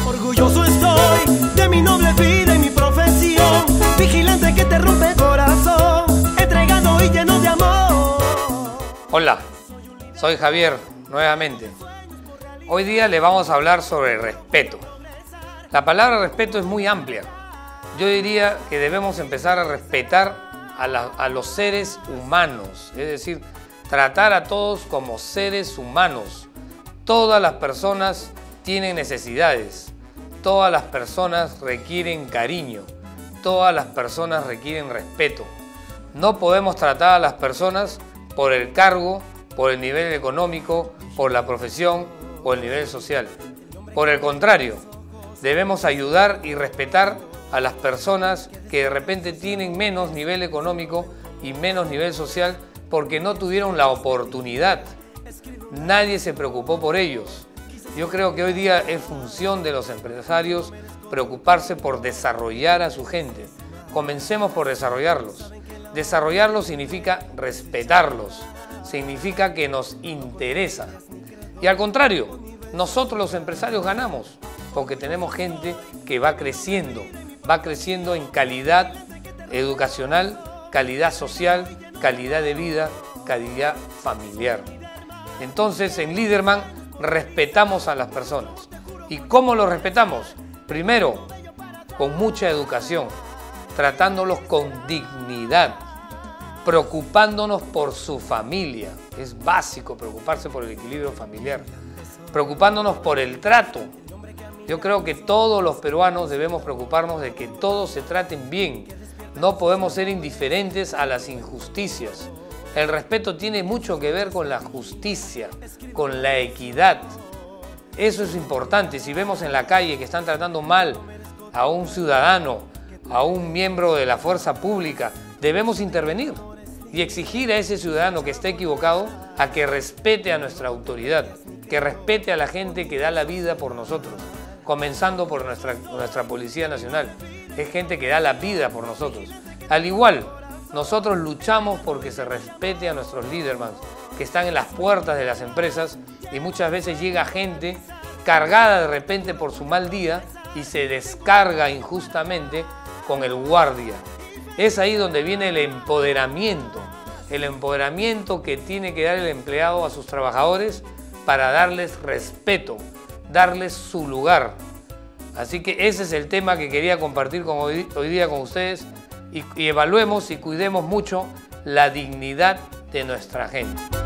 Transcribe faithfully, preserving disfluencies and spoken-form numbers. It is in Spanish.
Orgulloso estoy de mi noble vida y mi profesión, vigilante que te rompe el corazón, entregado y lleno de amor. Hola, soy Javier nuevamente. Hoy día le vamos a hablar sobre respeto. La palabra respeto es muy amplia. Yo diría que debemos empezar a respetar a, la, a los seres humanos, es decir, tratar a todos como seres humanos. Todas las personas tienen necesidades, todas las personas requieren cariño, todas las personas requieren respeto. No podemos tratar a las personas por el cargo, por el nivel económico, por la profesión o el nivel social. Por el contrario, debemos ayudar y respetar a las personas que de repente tienen menos nivel económico y menos nivel social porque no tuvieron la oportunidad. Nadie se preocupó por ellos. Yo creo que hoy día es función de los empresarios preocuparse por desarrollar a su gente. Comencemos por desarrollarlos. Desarrollarlos significa respetarlos, significa que nos interesa. Y al contrario, nosotros los empresarios ganamos porque tenemos gente que va creciendo, va creciendo en calidad educacional, calidad social, calidad de vida, calidad familiar. Entonces, en Liderman respetamos a las personas. ¿Y cómo los respetamos? Primero, con mucha educación, tratándolos con dignidad, preocupándonos por su familia. Es básico preocuparse por el equilibrio familiar, preocupándonos por el trato. Yo creo que todos los peruanos debemos preocuparnos de que todos se traten bien. No podemos ser indiferentes a las injusticias. El respeto tiene mucho que ver con la justicia, con la equidad. Eso es importante. Si vemos en la calle que están tratando mal a un ciudadano, a un miembro de la fuerza pública, debemos intervenir y exigir a ese ciudadano que esté equivocado a que respete a nuestra autoridad, que respete a la gente que da la vida por nosotros, comenzando por nuestra, nuestra Policía Nacional. Es gente que da la vida por nosotros. Al igual, nosotros luchamos porque se respete a nuestros Liderman, que están en las puertas de las empresas y muchas veces llega gente cargada de repente por su mal día y se descarga injustamente con el guardia. Es ahí donde viene el empoderamiento, el empoderamiento que tiene que dar el empleado a sus trabajadores para darles respeto, darles su lugar. Así que ese es el tema que quería compartir con hoy, hoy día con ustedes y, y evaluemos y cuidemos mucho la dignidad de nuestra gente.